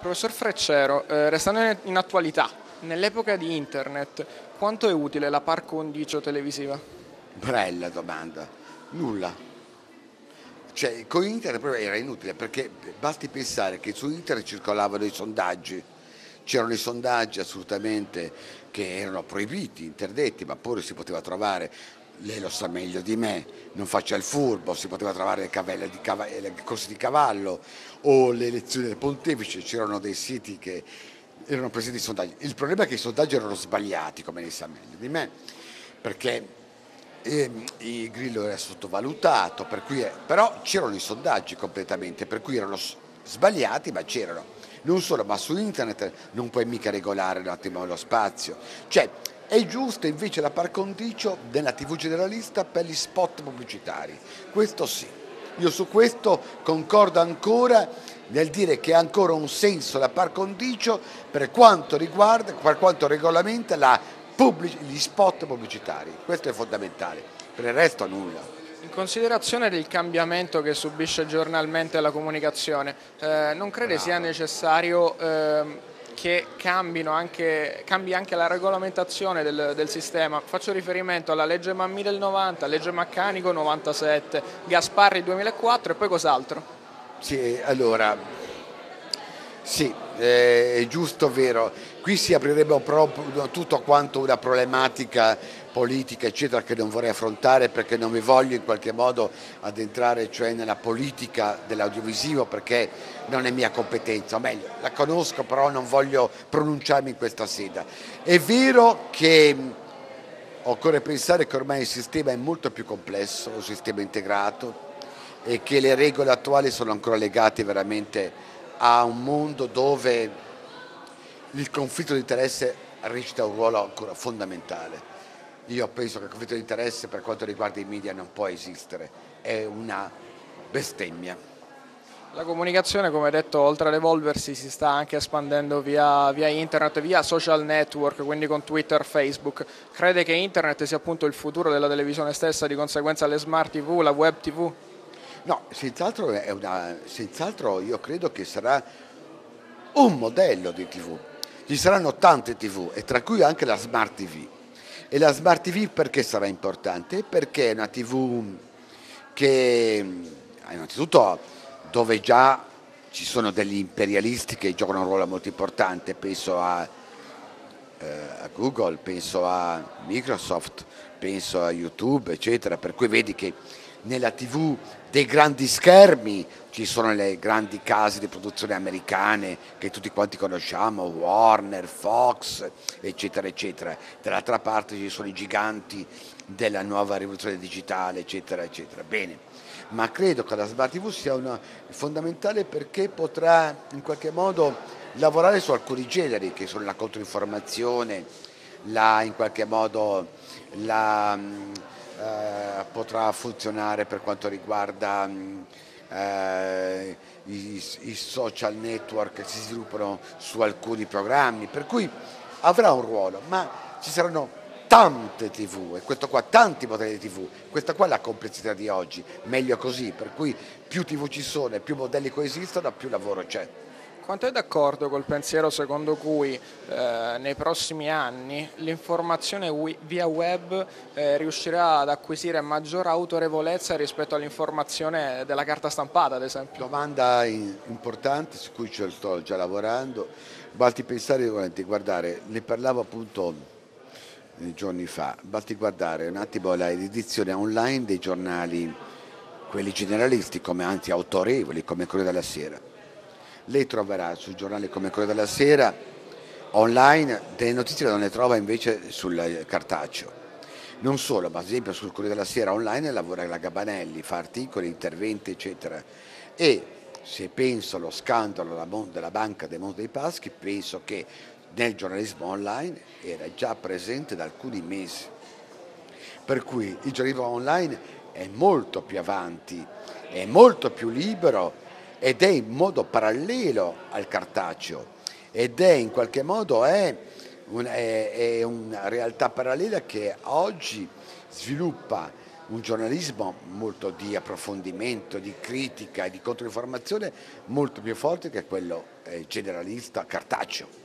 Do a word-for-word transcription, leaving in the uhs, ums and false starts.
Professor Freccero, eh, restando in, in attualità, nell'epoca di internet, quanto è utile la par condicio televisiva? Bella domanda. Nulla. Cioè, con internet proprio era inutile perché basti pensare che su internet circolavano i sondaggi, c'erano i sondaggi assolutamente che erano proibiti, interdetti, ma pure si poteva trovare, lei lo sa meglio di me, non faccia il furbo, si poteva trovare le, cavelle di cava- le corse di cavallo o le elezioni del pontefice, c'erano dei siti che erano presenti i sondaggi. Il problema è che i sondaggi erano sbagliati, come lei sa meglio di me, perché e il Grillo era sottovalutato, per cui è- però c'erano i sondaggi completamente, per cui erano s- sbagliati, ma c'erano. Non solo, ma su internet non puoi mica regolare un attimo lo spazio. Cioè, è giusto invece la par condicio della T V generalista per gli spot pubblicitari. Questo sì. Io su questo concordo ancora nel dire che ha ancora un senso la par condicio per quanto riguarda, per quanto regolamenta la pubblici- gli spot pubblicitari. Questo è fondamentale, per il resto nulla. In considerazione del cambiamento che subisce giornalmente la comunicazione, eh, non crede sia Brava. necessario ehm, che cambino anche, cambi anche la regolamentazione del, del sistema? Faccio riferimento alla legge Mammì del novanta, legge Maccanico novantasette, Gasparri duemilaquattro e poi cos'altro? Sì, allora, sì, eh, è giusto, vero. Qui si aprirebbe proprio tutto quanto una problematica politica, eccetera, che non vorrei affrontare perché non mi voglio in qualche modo addentrare, cioè nella politica dell'audiovisivo, perché non è mia competenza, o meglio, la conosco, però non voglio pronunciarmi in questa sede. È vero che occorre pensare che ormai il sistema è molto più complesso, un sistema integrato, e che le regole attuali sono ancora legate veramente a un mondo dove il conflitto di interesse recita un ruolo ancora fondamentale. Io penso che il conflitto di interesse per quanto riguarda i media non può esistere, è una bestemmia. La comunicazione, come detto, oltre ad evolversi, si sta anche espandendo via, via internet, via social network, quindi con Twitter, Facebook. Crede che internet sia appunto il futuro della televisione stessa, di conseguenza le smart T V, la web T V? No, senz'altro, è una, senz'altro io credo che sarà un modello di T V. Ci saranno tante T V e tra cui anche la Smart T V. E la Smart T V perché sarà importante? Perché è una T V che innanzitutto dove già ci sono degli imperialisti che giocano un ruolo molto importante, penso a, eh, a Google, penso a Microsoft, penso a YouTube, eccetera, per cui vedi che nella T V dei grandi schermi ci sono le grandi case di produzione americane che tutti quanti conosciamo, Warner, Fox, eccetera, eccetera. Dall'altra parte ci sono i giganti della nuova rivoluzione digitale, eccetera, eccetera. Bene, ma credo che la Smart T V sia una, fondamentale perché potrà in qualche modo lavorare su alcuni generi che sono la controinformazione, la, in qualche modo la, mh, eh, potrà funzionare per quanto riguarda mh, eh, i, i social network che si sviluppano su alcuni programmi, per cui avrà un ruolo, ma ci saranno tante T V e questo qua, tanti modelli di T V, questa qua è la complessità di oggi, meglio così, per cui più T V ci sono e più modelli coesistono, più lavoro c'è. Quanto è d'accordo col pensiero secondo cui eh, nei prossimi anni l'informazione wi- via web eh, riuscirà ad acquisire maggior autorevolezza rispetto all'informazione della carta stampata, ad esempio? Domanda in- importante su cui ci sto già lavorando, basti pensare, guardare, ne parlavo appunto eh, giorni fa, basti guardare un attimo la edizione online dei giornali, quelli generalisti, come anzi autorevoli, come Corriere della Sera. Lei troverà sul giornale come Corriere della Sera online delle notizie che non le trova invece sul cartaceo. Non solo, ma ad esempio sul Corriere della Sera online lavora la Gabanelli, fa articoli, interventi, eccetera. E se penso allo scandalo della Mon- della Banca dei Monte dei Paschi, penso che nel giornalismo online era già presente da alcuni mesi. Per cui il giornalismo online è molto più avanti, è molto più libero ed è in modo parallelo al cartaceo ed è in qualche modo è, un- è- è una realtà parallela che oggi sviluppa un giornalismo molto di approfondimento, di critica e di controinformazione molto più forte che quello eh, generalista cartaceo.